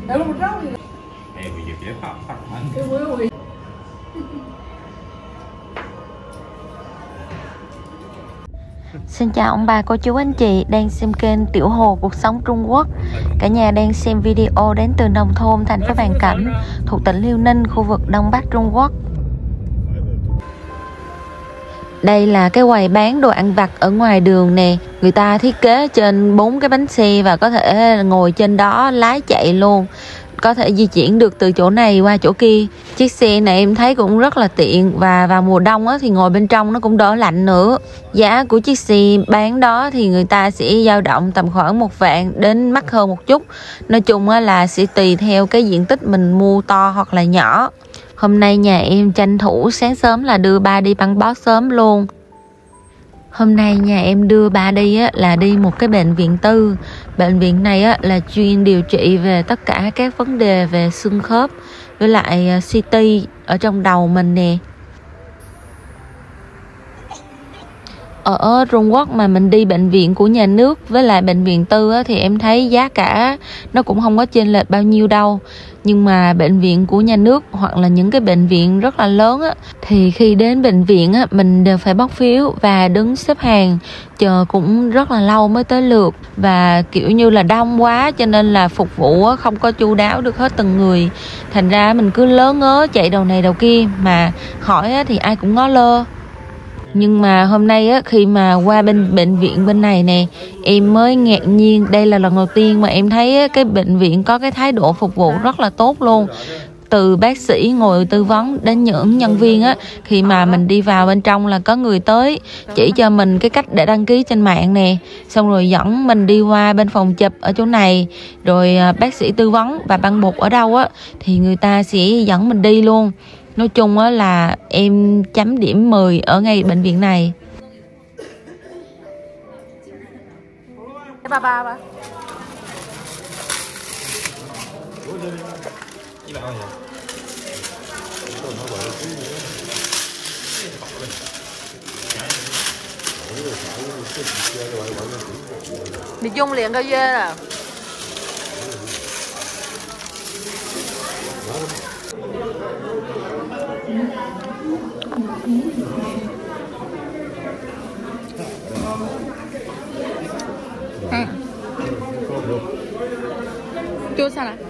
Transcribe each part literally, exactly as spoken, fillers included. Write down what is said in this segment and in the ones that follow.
Xin chào ông bà, cô chú, anh chị đang xem kênh Tiểu Hồ Cuộc Sống Trung Quốc. Cả nhà đang xem video đến từ nông thôn thành phố Vạn Cảnh thuộc tỉnh Liêu Ninh, khu vực Đông Bắc Trung Quốc. Đây là cái quầy bán đồ ăn vặt ở ngoài đường nè. Người ta thiết kế trên bốn cái bánh xe và có thể ngồi trên đó lái chạy luôn. Có thể di chuyển được từ chỗ này qua chỗ kia. Chiếc xe này em thấy cũng rất là tiện. Và vào mùa đông á, thì ngồi bên trong nó cũng đỡ lạnh nữa. Giá của chiếc xe bán đó thì người ta sẽ dao động tầm khoảng một vạn đến mắc hơn một chút. Nói chung á, là sẽ tùy theo cái diện tích mình mua to hoặc là nhỏ. Hôm nay nhà em tranh thủ sáng sớm là đưa ba đi băng bó sớm luôn. Hôm nay nhà em đưa ba đi á, là đi một cái bệnh viện tư. Bệnh viện này á, là chuyên điều trị về tất cả các vấn đề về xương khớp với lại xê tê ở trong đầu mình nè. Ở Trung Quốc mà mình đi bệnh viện của nhà nước với lại bệnh viện tư á, thì em thấy giá cả nó cũng không có chênh lệch bao nhiêu đâu. Nhưng mà bệnh viện của nhà nước hoặc là những cái bệnh viện rất là lớn á, thì khi đến bệnh viện á, mình đều phải bóc phiếu và đứng xếp hàng chờ cũng rất là lâu mới tới lượt. Và kiểu như là đông quá cho nên là phục vụ á, không có chu đáo được hết từng người. Thành ra mình cứ lớ ngớ chạy đầu này đầu kia, mà hỏi á, thì ai cũng ngó lơ. Nhưng mà hôm nay á, khi mà qua bên bệnh viện bên này nè, em mới ngạc nhiên. Đây là lần đầu tiên mà em thấy á, cái bệnh viện có cái thái độ phục vụ rất là tốt luôn. Từ bác sĩ ngồi tư vấn đến những nhân viên á, khi mà mình đi vào bên trong là có người tới chỉ cho mình cái cách để đăng ký trên mạng nè, xong rồi dẫn mình đi qua bên phòng chụp ở chỗ này, rồi bác sĩ tư vấn và băng bột ở đâu á thì người ta sẽ dẫn mình đi luôn. Nói chung á là em chấm điểm mười ở ngay bệnh viện này. Ba ba ba. Bị dung liền coi dê à. Ừ. Chua sao nào?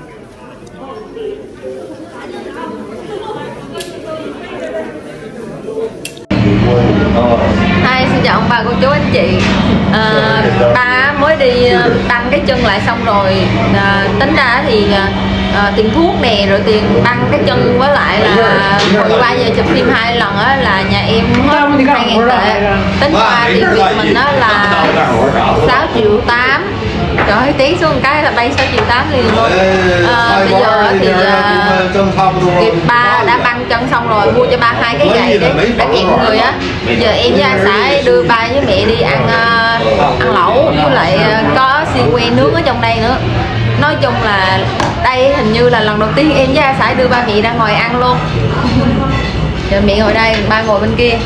Hi, xin chào ông bà cô chú anh chị. À, ba mới đi băng cái chân lại xong rồi, à, tính ra thì à, tiền thuốc nè, rồi tiền băng cái chân với lại là hồi qua giờ chụp phim hai lần á là nhà em hết hai ngàn tệ. Tính qua tiền Việt mình á là sáu triệu tám. Trời ơi, tí xuống một cái là bay sáu triệu tám liền luôn. À, bây giờ thì uh, kịp ba đã băng chân xong rồi, mua cho ba hai cái giày đấy đã kẹt người á. Bây giờ em với anh xã đưa ba với mẹ đi ăn uh, ăn lẩu, với lại uh, có xi que nướng ở trong đây nữa. Nói chung là đây hình như là lần đầu tiên em với anh xã đưa ba mẹ ra ngoài ăn luôn. Giờ mẹ ngồi đây, ba ngồi bên kia.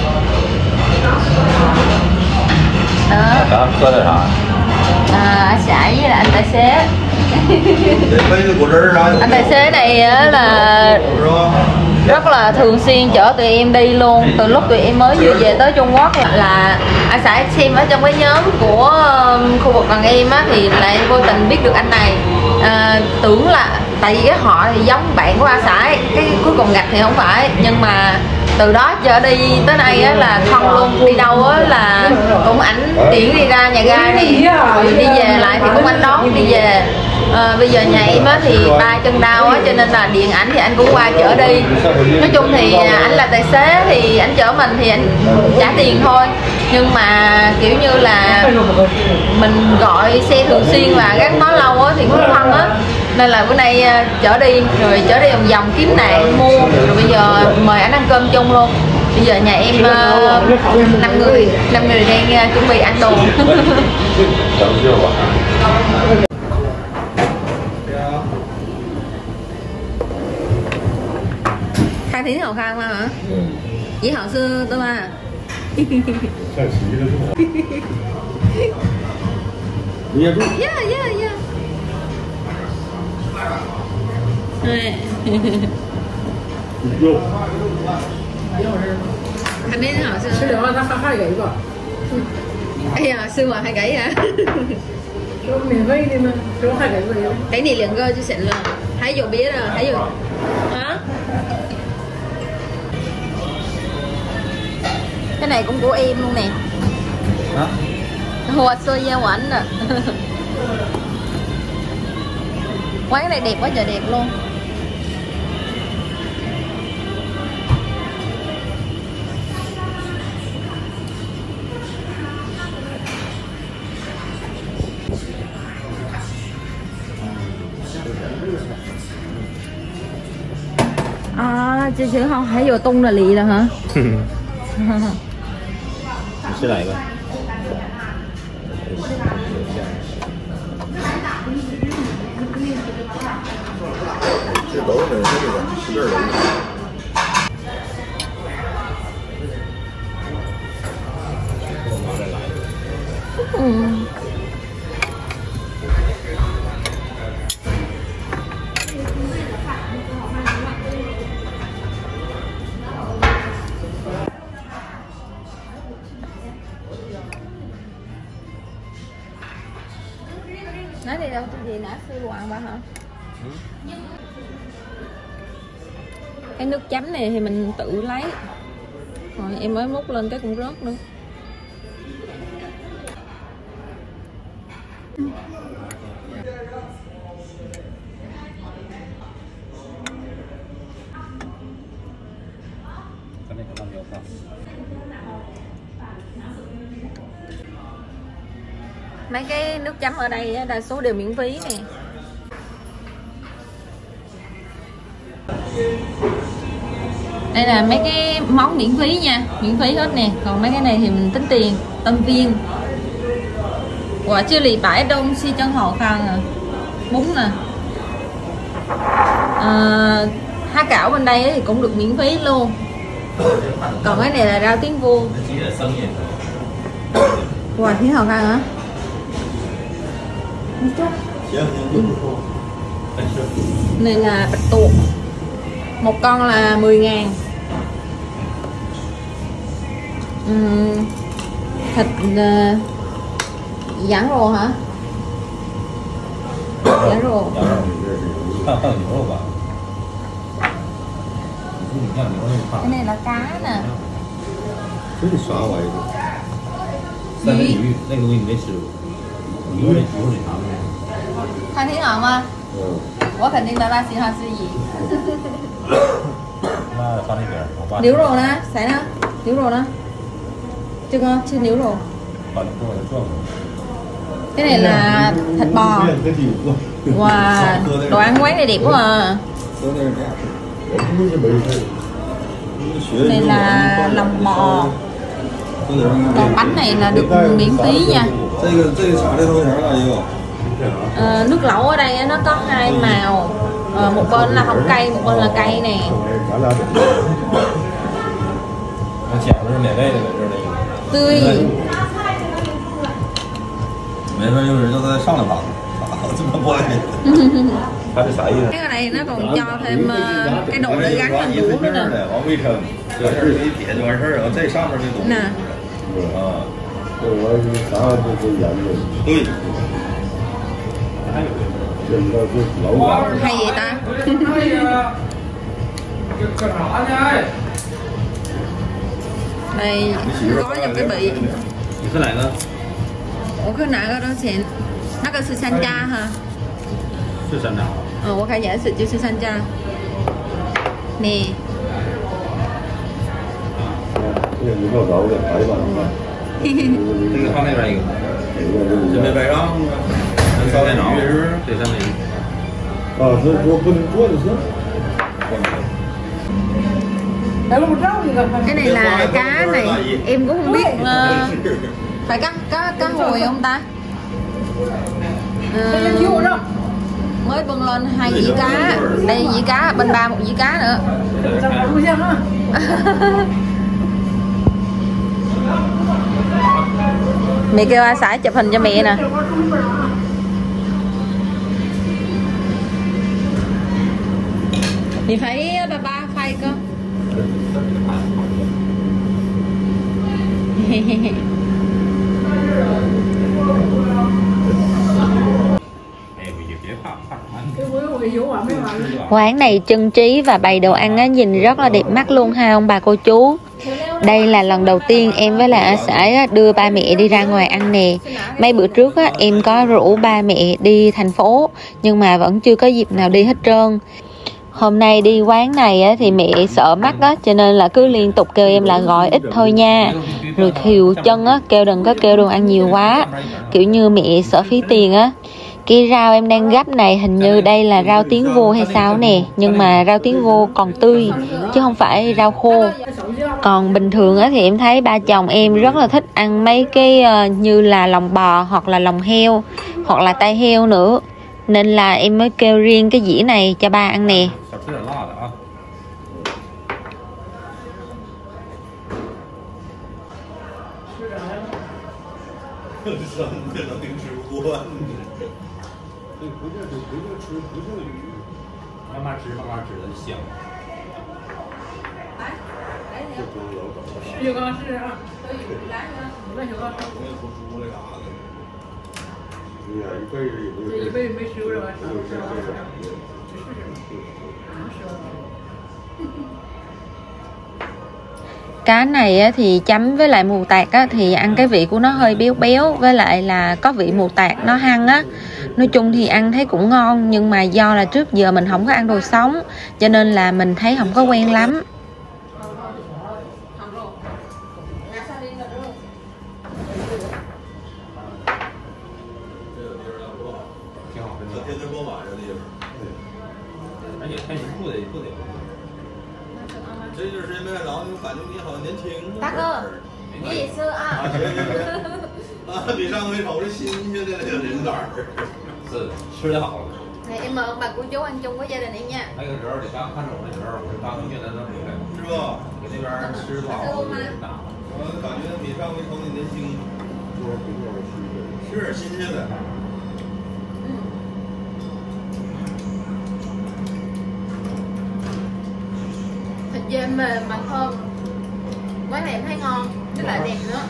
Đó. À, anh xã với là anh tài xế. Anh tài xế này là rất là thường xuyên chở tụi em đi luôn. Từ lúc tụi em mới vừa về tới Trung Quốc là anh xã xem ở trong cái nhóm của khu vực gần em á, thì lại vô tình biết được anh này. À, tưởng là tại vì cái họ thì giống bạn của anh xã, cái cuối cùng gặp thì không phải, nhưng mà từ đó trở đi tới nay á là thân luôn. Đi đâu á là cũng ảnh tiễn đi ra nhà ga này, rồi đi về lại thì cũng ảnh đón đi về. À, bây giờ nhà em á thì ba chân đau á cho nên là điện ảnh thì anh cũng qua chở đi. Nói chung thì ảnh là tài xế thì ảnh chở mình thì anh trả tiền thôi, nhưng mà kiểu như là mình gọi xe thường xuyên và gắn bó lâu á thì cũng thân á, nên là bữa nay chở đi rồi chở đi vòng vòng kiếm nạn mua, rồi bây giờ mời anh ăn cơm chung luôn. Bây giờ nhà em năm uh, người năm người đang uh, chuẩn bị ăn đồ. Khai thí hậu khang mà hả? Ừ. Dĩ hậu sư tôi mà. Yeah, yeah, yeah. 还没好吃。吃了他还还给吧？哎呀，吃完还给啊？说免费的吗？说还给不给？给你两个就行了，还有别的，还有啊？Cái này cũng của em luôn nè. Hả? Hoa sơ da của anh nè. Quán này đẹp quá trời đẹp luôn. À, chị chứ không thấy vô tung là lì rồi hả? Sẽ lại coi. Ừ. Nói đi đâu cái gì nãy sư hoàng ba hả? Ừ. Cái nước chấm này thì mình tự lấy. Rồi em mới múc lên cái cũng rớt nữa. Cái này có làm nhiều không? Mấy cái nước chấm ở đây đa số đều miễn phí nè. Đây là mấy cái món miễn phí nha, miễn phí hết nè. Còn mấy cái này thì mình tính tiền. Tôm viên, quả chili lì bãi đông si chân hò khăn à, bún nè, à, há cảo bên đây thì cũng được miễn phí luôn. Còn cái này là rau tiếng vuông. Quả tiếng hò khăn hả? Ừ. Này là bạch tuộc, một con là mười ngàn. uhm, Thịt uh, giảng rồ hả? Giảng rồ. Cái này là cá nè. Thanh Thiên Hồng啊，我肯定的那喜欢吃鱼。 那放那边，我爸。 牛肉呢？谁呢？牛肉呢？这个吃牛肉。Cái này là thịt bò. Wow, đồ ăn quán này đẹp quá à. Này là lòng bò. Còn bánh này là được miễn phí nha. À, nước lẩu ở đây nó có hai màu, à, một bên là không cay, một bên là cay nè. Tươi. Cái này nó còn cho thêm uh, cái đồ để gắn lên hũ nữa nè. Nè. Hay vậy ta? Đây có trong cái bị. Ủa cái nào đó xịn. Nó có sư san cha hả? Sư san cha. Ờ, 我看 giả sử就是三家. Nè. Cái này có gạo để phải vào. Cái con này là chuẩn bị vậy đó. Sau này nó để sang này. Ờ, tôi tôi phân cua được chứ. Cái này là cá này, em cũng không biết uh, phải cá cá cá hồi không ta? Uh, mới bưng lên hai dĩa cá, đây dĩa cá, bên ba một dĩa cá nữa. Mẹ kêu A Sải chụp hình cho mẹ nè. 你phải ba ba phai cơ. Quán này trưng trí và bày đồ ăn á, nhìn rất là đẹp mắt luôn ha ông bà cô chú. Đây là lần đầu tiên em với lại xã đưa ba mẹ đi ra ngoài ăn nè. Mấy bữa trước á, em có rủ ba mẹ đi thành phố nhưng mà vẫn chưa có dịp nào đi hết trơn. Hôm nay đi quán này á, thì mẹ sợ mắc á, cho nên là cứ liên tục kêu em là gọi ít thôi nha. Rồi khiều chân á, kêu đừng có kêu đồ ăn nhiều quá, kiểu như mẹ sợ phí tiền á. Cái rau em đang gắp này hình như đây là rau tiếng vô hay sao nè. Nhưng mà rau tiếng vô còn tươi chứ không phải rau khô. Còn bình thường á, thì em thấy ba chồng em rất là thích ăn mấy cái uh, như là lòng bò hoặc là lòng heo hoặc là tai heo nữa. Nên là em mới kêu riêng cái dĩa này cho ba ăn nè. Cá này á, thì chấm với lại mù tạt á, thì ăn cái vị của nó hơi béo béo, với lại là có vị mù tạt nó hăng á. Nói chung thì ăn thấy cũng ngon, nhưng mà do là trước giờ mình không có ăn đồ sống cho nên là mình thấy không có quen lắm. Bác ơi, cái gì xưa à? 比上回瞅这新鲜的那个人杆儿，是吃的好。 Này em mời ông bà cô chú ăn chung với gia đình em nha. 那个时候你刚看着我那时候，我是刚从越南那回来，是吧？给那边吃不好，我感觉比上回瞅你年轻，是新鲜的。 Thịt dê mềm mà thơm. Quán này em thấy ngon, với lại đẹp nữa.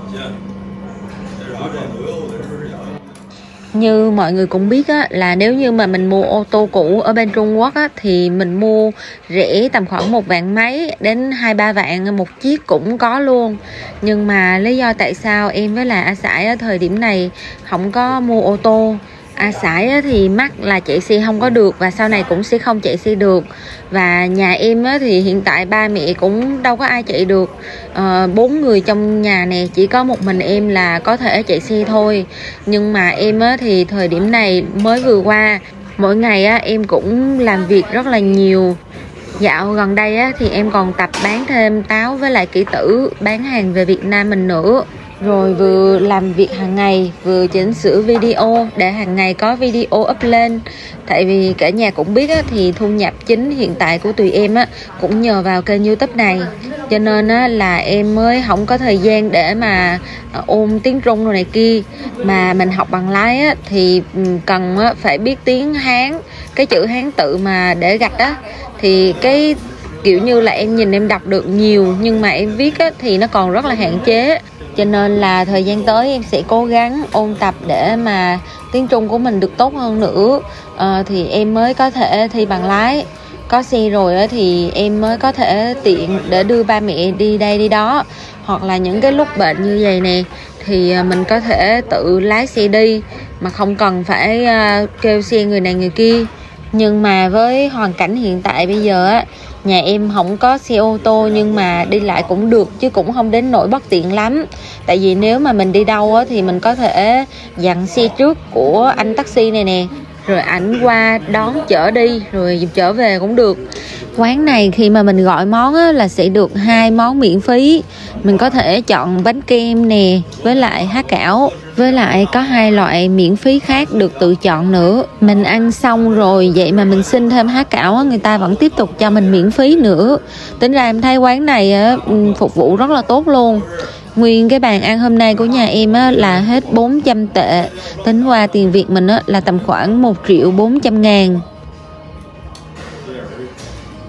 Như mọi người cũng biết á, là nếu như mà mình mua ô tô cũ ở bên Trung Quốc á, thì mình mua rẻ tầm khoảng một vạn mấy đến hai ba vạn một chiếc cũng có luôn. Nhưng mà lý do tại sao em với là A Sải ở thời điểm này không có mua ô tô. A Sải thì mắc là chạy xe không có được và sau này cũng sẽ không chạy xe được. Và nhà em á, thì hiện tại ba mẹ cũng đâu có ai chạy được. à, Bốn người trong nhà này chỉ có một mình em là có thể chạy xe thôi. Nhưng mà em á, thì thời điểm này mới vừa qua, mỗi ngày á, em cũng làm việc rất là nhiều. Dạo gần đây á, thì em còn tập bán thêm táo với lại kỷ tử, bán hàng về Việt Nam mình nữa. Rồi vừa làm việc hàng ngày, vừa chỉnh sửa video để hàng ngày có video up lên. Tại vì cả nhà cũng biết á, thì thu nhập chính hiện tại của tụi em á, cũng nhờ vào kênh YouTube này. Cho nên á, là em mới không có thời gian để mà ôn tiếng Trung rồi này kia. Mà mình học bằng lái á, thì cần á, phải biết tiếng Hán, cái chữ Hán tự mà để gạch á. Thì cái kiểu như là em nhìn em đọc được nhiều, nhưng mà em viết á, thì nó còn rất là hạn chế. Cho nên là thời gian tới em sẽ cố gắng ôn tập để mà tiếng Trung của mình được tốt hơn nữa. à, Thì em mới có thể thi bằng lái. Có xe rồi thì em mới có thể tiện để đưa ba mẹ đi đây đi đó. Hoặc là những cái lúc bệnh như vậy nè thì mình có thể tự lái xe đi mà không cần phải kêu xe người này người kia. Nhưng mà với hoàn cảnh hiện tại bây giờ á, nhà em không có xe ô tô nhưng mà đi lại cũng được chứ cũng không đến nỗi bất tiện lắm. Tại vì nếu mà mình đi đâu á, thì mình có thể dặn xe trước của anh taxi này nè, rồi ảnh qua đón chở đi rồi chở về cũng được. Quán này khi mà mình gọi món á, là sẽ được hai món miễn phí. Mình có thể chọn bánh kem nè với lại há cảo. Với lại có hai loại miễn phí khác được tự chọn nữa. Mình ăn xong rồi vậy mà mình xin thêm há cảo á, người ta vẫn tiếp tục cho mình miễn phí nữa. Tính ra em thấy quán này á, phục vụ rất là tốt luôn. Nguyên cái bàn ăn hôm nay của nhà em á, là hết bốn trăm tệ. Tính qua tiền Việt mình á, là tầm khoảng một triệu bốn trăm ngàn.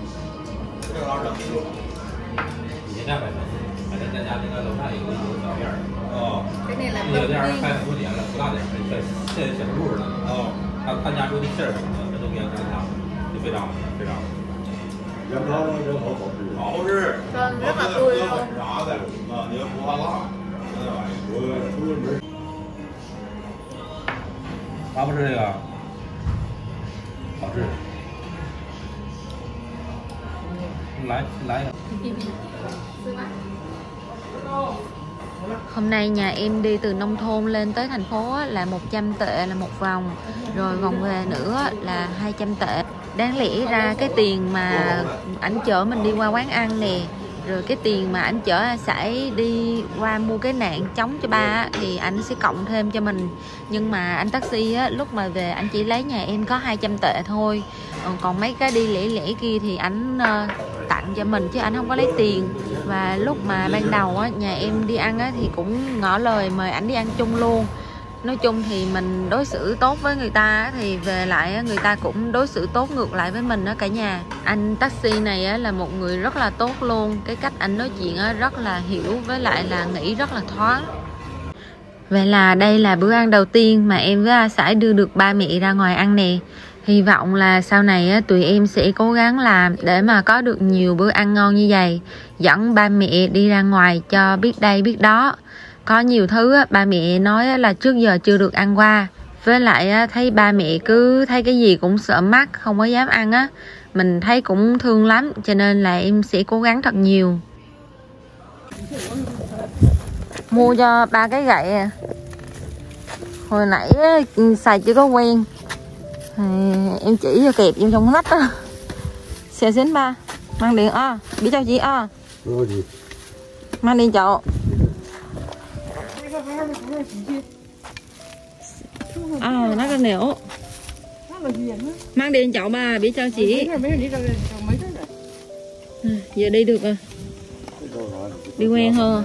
出的馅儿什么的，这都给它干烫，就非常非常。原汤人好好吃，好吃， rất là tươi luôn. 啥的啊，你要不怕辣，那玩意我出了门。辣不吃这个？好吃。来来一个。 Hôm nay nhà em đi từ nông thôn lên tới thành phố á, là một trăm tệ là một vòng, rồi vòng về nữa là hai trăm tệ. Đáng lẽ ra cái tiền mà ảnh chở mình đi qua quán ăn nè, rồi cái tiền mà ảnh chở A Sải đi qua mua cái nạn chống cho ba á, thì ảnh sẽ cộng thêm cho mình. Nhưng mà anh taxi á, lúc mà về anh chỉ lấy nhà em có hai trăm tệ thôi. Còn mấy cái đi lẻ lẻ kia thì ảnh uh, tặng cho mình chứ anh không có lấy tiền. Và lúc mà ban đầu á, nhà em đi ăn á, thì cũng ngỏ lời mời ảnh đi ăn chung luôn. Nói chung thì mình đối xử tốt với người ta á, thì về lại á, người ta cũng đối xử tốt ngược lại với mình đó cả nhà. Anh taxi này á, là một người rất là tốt luôn. Cái cách anh nói chuyện á, rất là hiểu, với lại là nghĩ rất là thoáng. Vậy là đây là bữa ăn đầu tiên mà em với A Sải đưa được ba mẹ ra ngoài ăn nè. Hy vọng là sau này á, tụi em sẽ cố gắng làm để mà có được nhiều bữa ăn ngon như vậy. Dẫn ba mẹ đi ra ngoài cho biết đây biết đó. Có nhiều thứ á, ba mẹ nói á, là trước giờ chưa được ăn qua. Với lại á, thấy ba mẹ cứ thấy cái gì cũng sợ mắt, không có dám ăn á. Mình thấy cũng thương lắm, cho nên là em sẽ cố gắng thật nhiều. Mua cho ba cái gậy à. Hồi nãy á, xài chưa có quen. À, em chỉ cho kẹp vô trong nách á. Xe xính ba. Mang điện à, biết cho chị à. Mang điện chậu. À, nó cái nẻo. Mang điện chậu ba, biết cho chị. À, giờ đi được rồi. Đi quen hơn.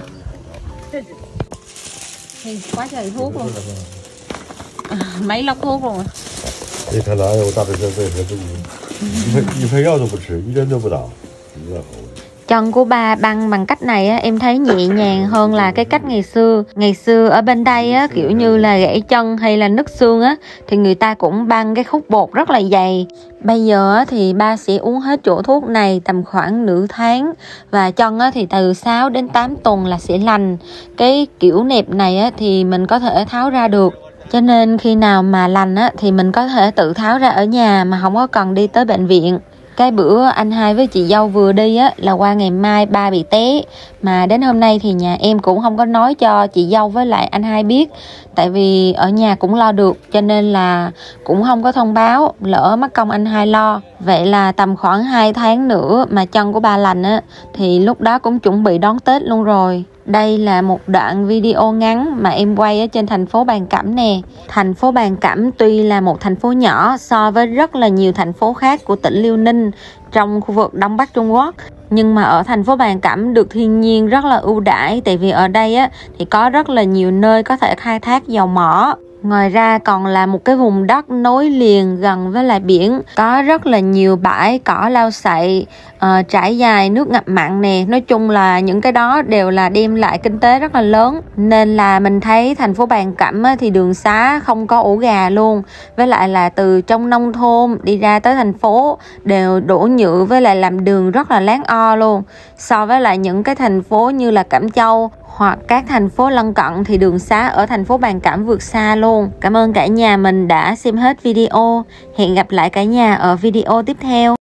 Thì quá trời thuốc luôn. À, mấy lốc thuốc luôn. 你看哪有大学生为何不医？一盆一盆药都不吃，一针都不打，你这好。 Chân của ba băng bằng cách này á, em thấy nhẹ nhàng hơn là cái cách ngày xưa. Ngày xưa ở bên đây á, kiểu như là gãy chân hay là nứt xương á, thì người ta cũng băng cái khúc bột rất là dày. Bây giờ á, thì ba sẽ uống hết chỗ thuốc này tầm khoảng nửa tháng. Và chân á, thì từ sáu đến tám tuần là sẽ lành. Cái kiểu nẹp này á, thì mình có thể tháo ra được. Cho nên khi nào mà lành á, thì mình có thể tự tháo ra ở nhà mà không có cần đi tới bệnh viện. Cái bữa anh hai với chị dâu vừa đi á, là qua ngày mai ba bị té. Mà đến hôm nay thì nhà em cũng không có nói cho chị dâu với lại anh hai biết. Tại vì ở nhà cũng lo được, cho nên là cũng không có thông báo, lỡ mất công anh hai lo. Vậy là tầm khoảng hai tháng nữa mà chân của ba lành á, thì lúc đó cũng chuẩn bị đón Tết luôn rồi. Đây là một đoạn video ngắn mà em quay ở trên thành phố Bàn Cẩm nè. Thành phố Bàn Cẩm tuy là một thành phố nhỏ so với rất là nhiều thành phố khác của tỉnh Liêu Ninh trong khu vực Đông Bắc Trung Quốc, nhưng mà ở thành phố Bàn Cẩm được thiên nhiên rất là ưu đãi. Tại vì ở đây á, thì có rất là nhiều nơi có thể khai thác dầu mỏ. Ngoài ra còn là một cái vùng đất nối liền gần với lại biển, có rất là nhiều bãi cỏ lau sậy, uh, trải dài nước ngập mặn nè. Nói chung là những cái đó đều là đem lại kinh tế rất là lớn. Nên là mình thấy thành phố Bàn Cẩm á, thì đường xá không có ổ gà luôn. Với lại là từ trong nông thôn đi ra tới thành phố đều đổ nhựa với lại làm đường rất là láng o luôn. So với lại những cái thành phố như là Cẩm Châu hoặc các thành phố lân cận thì đường xá ở thành phố Bàn Cẩm vượt xa luôn. Cảm ơn cả nhà mình đã xem hết video. Hẹn gặp lại cả nhà ở video tiếp theo.